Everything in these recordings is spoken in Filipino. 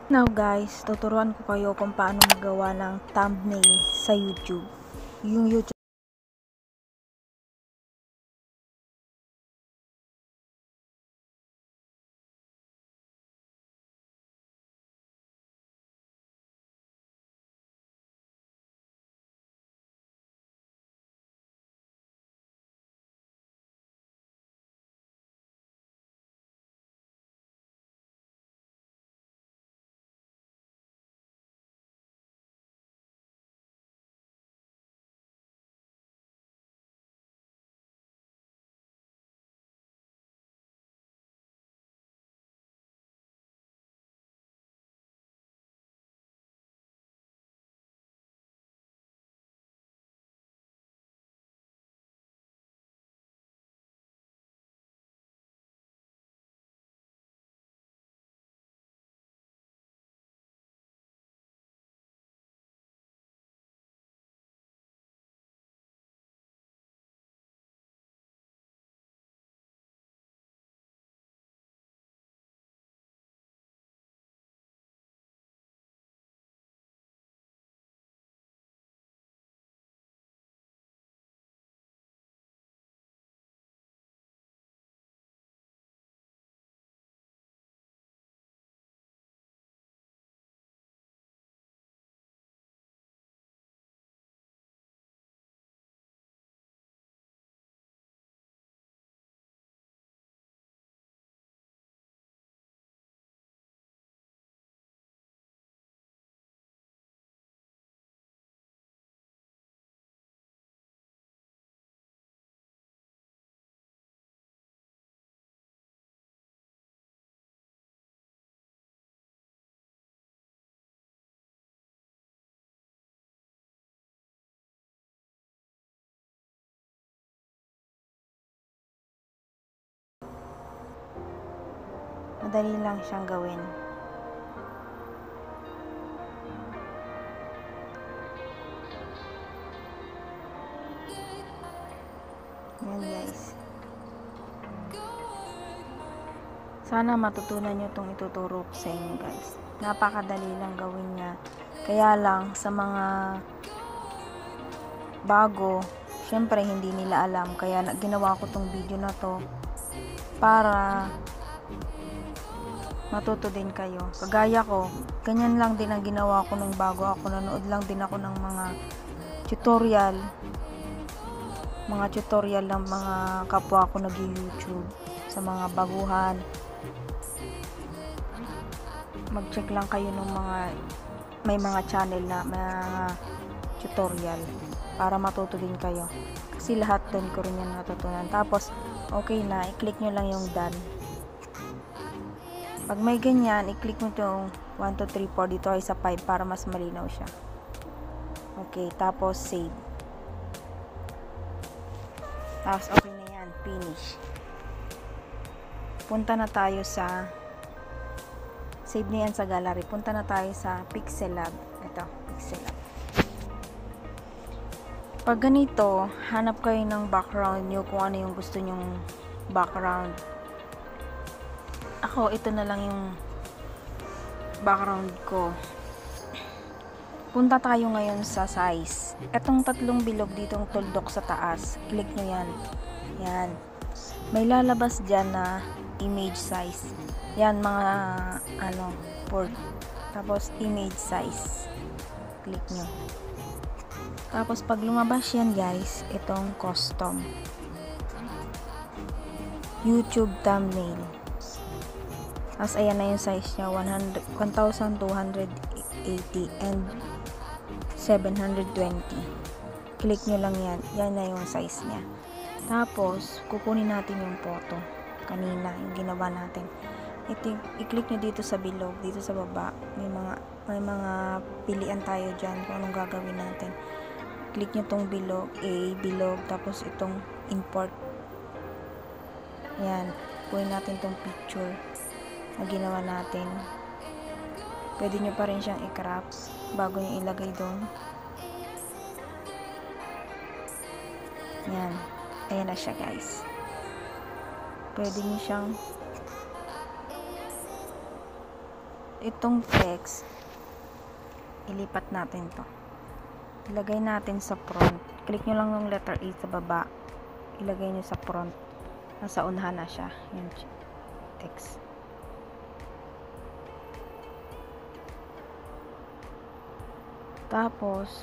Now guys, tuturuan ko kayo kung paano magawa ng thumbnail sa YouTube. Yung YouTube madali lang siyang gawin. Yan guys. Sana matutunan nyo itong ituturo ko sa inyo guys. Napakadali lang gawin niya. Kaya lang sa mga bago, syempre hindi nila alam. Kaya ginawa ko tong video na to para matuto din kayo. Kagaya ko, ganyan lang din ang ginawa ko nung bago ako. Nanood lang din ako ng mga tutorial ng mga kapwa ko nag-YouTube sa mga baguhan. Mag-check lang kayo ng may mga channel na mga tutorial para matuto din kayo. Kasi lahat din ko rin yan natutunan. Tapos, okay na, i-click nyo lang yung done. Pag may ganyan, i-click mo itong 1, 2, 3, 4 dito ay sa 5 para mas malinaw siya. Okay, tapos save. Tapos okay na yan, finish. Punta na tayo sa save na yan sa gallery. Punta na tayo sa Pixellab. Ito, Pixellab. Pag ganito, hanap kayo ng background nyo kung ano yung gusto nyong background. Ako, ito na lang yung background ko. Punta tayo ngayon sa size. Etong tatlong bilog ditong tuldok sa taas. Click nyo yan. Yan. May lalabas dyan na image size. Yan mga port. Tapos image size. Click nyo. Tapos pag lumabas yan guys, itong custom. YouTube thumbnail. As ayan na yung size niya, 1280 and 720. Click nyo lang yan. Yan na yung size niya. Tapos, kukunin natin yung photo. Kanina, yung ginawa natin. I-click nyo dito sa bilog, dito sa baba. May mga pilian tayo dyan kung anong gagawin natin. Click nyo tong bilog, bilog, tapos itong import. Yan. Kunin natin tong picture na ginawa natin. Pwede nyo pa rin siyang i-crop bago nyo ilagay doon. Yan. Ayan na siya guys. Pwede nyo siyang itong text, ilipat natin to. Ilagay natin sa front. Click nyo lang yung letter A sa baba. Ilagay nyo sa front. Nasa unahan na siya. Yung text. Tapos,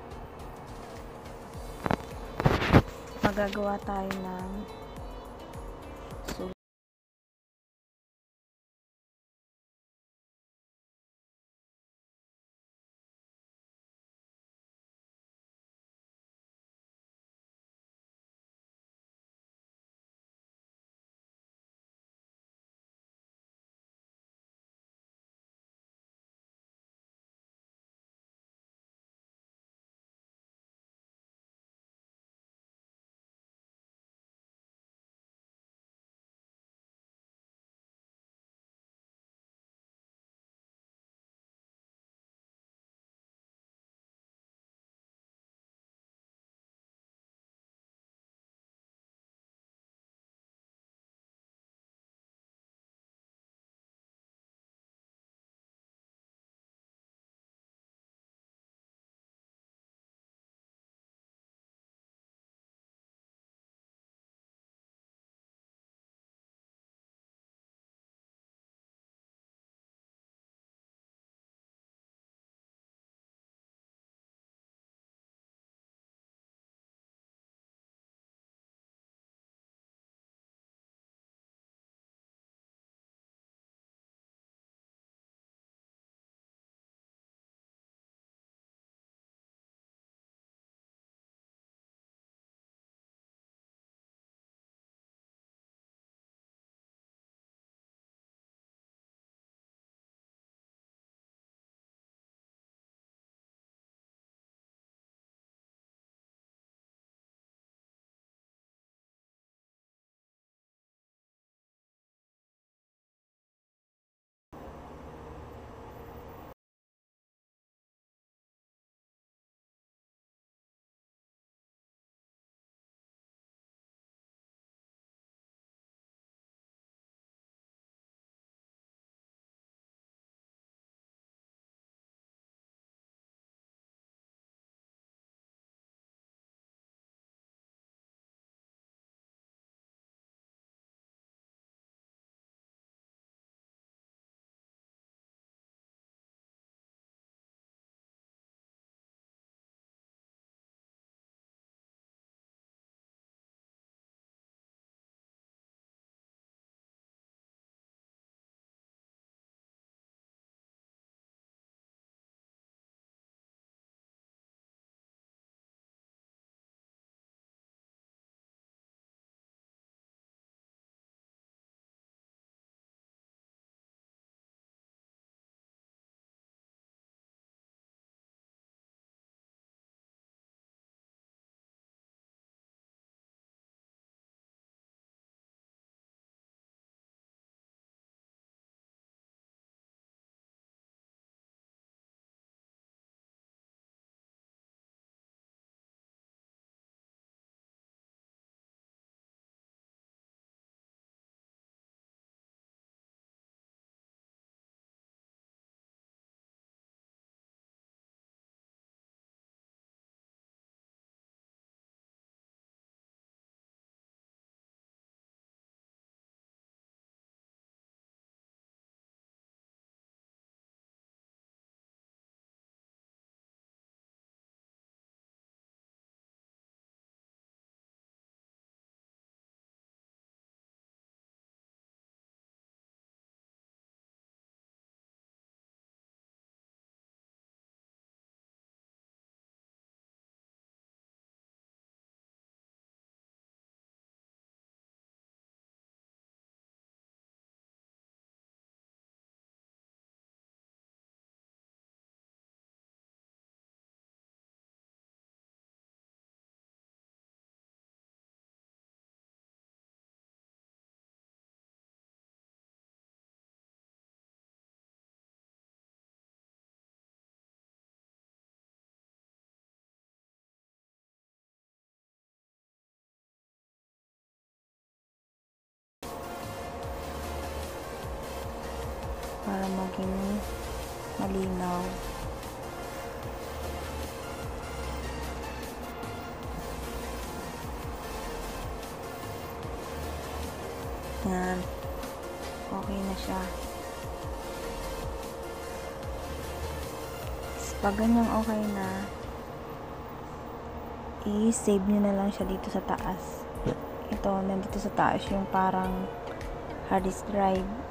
magagawa tayo ng para maging malinaw. Yan. Okay na siya. Pag ganyang okay na, i-save nyo na lang siya dito sa taas. Ito, nandito sa taas yung parang hard disk drive.